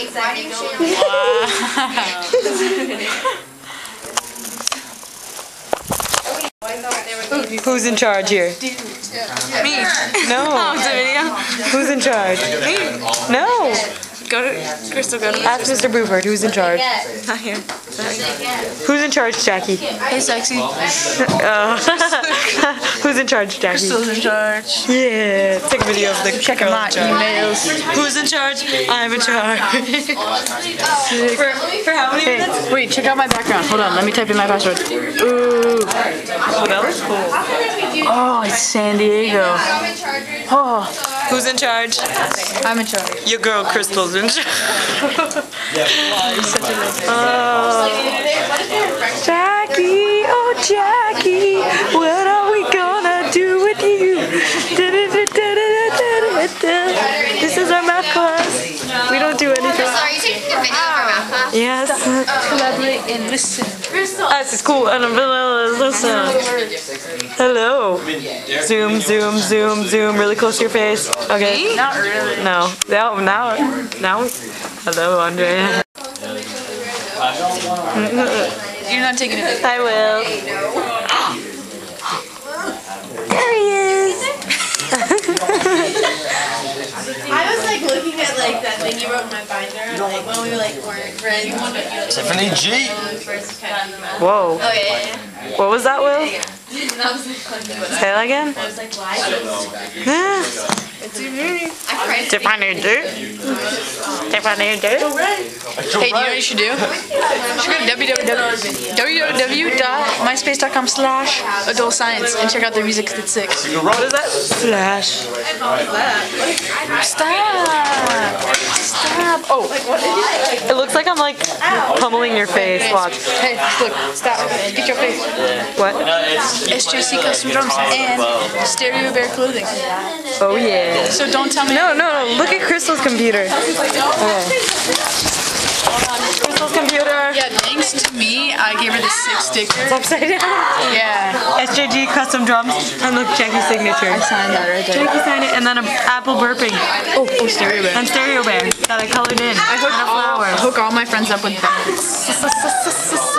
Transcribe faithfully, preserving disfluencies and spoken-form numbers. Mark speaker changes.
Speaker 1: Who's in charge here?
Speaker 2: Me.
Speaker 1: No.
Speaker 2: Oh, it's a video?
Speaker 1: Who's in charge?
Speaker 2: Me.
Speaker 1: No.
Speaker 2: Go to Crystal, go to
Speaker 1: Ask Mister Buford, who's in charge?
Speaker 2: Not here.
Speaker 1: Who's in charge, Jackie?
Speaker 2: Hey, sexy.
Speaker 1: Uh, who's in charge, Jackie?
Speaker 2: Crystal's in charge.
Speaker 1: Yeah. Take a video of the
Speaker 2: Checking my emails.
Speaker 1: Who's in charge? I'm in charge. for, for how many minutes?
Speaker 2: Wait, check out my background. Hold on, let me type in my password. Ooh.
Speaker 1: Oh, that looks cool.
Speaker 2: Oh, it's San Diego. Oh.
Speaker 1: Who's in charge?
Speaker 2: I'm in charge.
Speaker 1: Your girl Crystal's in charge.
Speaker 2: Oh.
Speaker 1: Jackie, oh Jackie, what are we gonna do with you? This is our math class. We don't do anything.
Speaker 3: Are you taking a video of our math class?
Speaker 1: Yes.
Speaker 2: Collaborate and listen.
Speaker 1: Us is cool and listen. Hello. Zoom, zoom, zoom, zoom. Really close to your face. Okay.
Speaker 2: Not really.
Speaker 1: No. Now, now, now. Hello, Andrea.
Speaker 2: You're not taking a video.
Speaker 1: I will. There he is.
Speaker 4: I was like looking at like that thing you wrote in my binder, like when we like weren't friends.
Speaker 5: Tiffany G.
Speaker 1: Whoa.
Speaker 4: Oh yeah, yeah, yeah.
Speaker 1: What was that, Will?
Speaker 4: And I was like,
Speaker 1: Say that again.
Speaker 4: I was like, why?
Speaker 1: Yeah.
Speaker 4: I cried.
Speaker 1: Tiffany do. Tiffany do.
Speaker 2: Hey, do you know what you should do? You should go to www.myspace.com slash adult science and check out their music. It's sick.
Speaker 1: What is that? Slash.
Speaker 2: Stop! Stop! Oh,
Speaker 1: It looks like I'm like pummeling your face. Watch.
Speaker 2: hey, look! Stop! Get your face.
Speaker 1: What?
Speaker 2: S J C Custom Drums and Stereo Bear Clothing.
Speaker 1: Oh yeah.
Speaker 2: So don't tell me.
Speaker 1: No, no, no. Look at Crystal's computer. Okay. Crystal's computer.
Speaker 2: Yeah, thanks to me, I gave her the six sticker.
Speaker 1: It's upside down.
Speaker 2: Yeah.
Speaker 1: S J G Custom Drums. And look, Jackie's signature.
Speaker 2: I signed that right there.
Speaker 1: Jackie signed it, and then an apple burping.
Speaker 2: Oh, oh, Stereo Bear.
Speaker 1: And Stereo Bear that I colored in.
Speaker 2: I hook
Speaker 1: and a
Speaker 2: all,
Speaker 1: flower.
Speaker 2: I hook all my friends up with that.